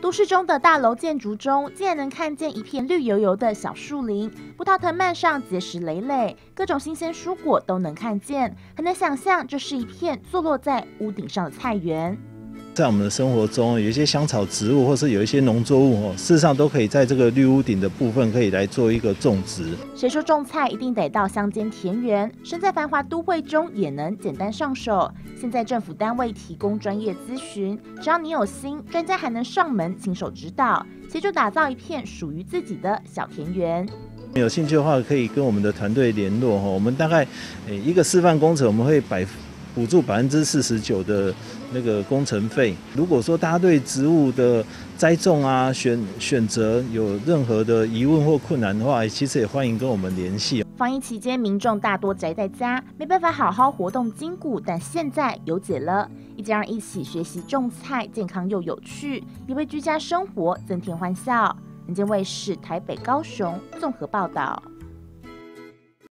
都市中的大楼建筑中，竟然能看见一片绿油油的小树林，葡萄藤蔓上结实累累，各种新鲜蔬果都能看见，很难想象这是一片坐落在屋顶上的菜园。 在我们的生活中，有一些香草植物，或是有一些农作物，事实上都可以在这个绿屋顶的部分可以来做一个种植。 谁说种菜一定得到乡间田园？身在繁华都会中也能简单上手。现在政府单位提供专业咨询，只要你有心，专家还能上门亲手指导，协助打造一片属于自己的小田园。 有兴趣的话，可以跟我们的团队联络。我们大概一个示范工程，我们会补助49%的那个工程费。如果说大家对植物的栽种啊、选择有任何的疑问或困难的话，其实也欢迎跟我们联系。 防疫期间，民众大多宅在家，没办法好好活动筋骨，但现在有解了。一家人一起学习种菜，健康又有趣，也为居家生活增添欢笑。人间卫视台北、高雄综合报道。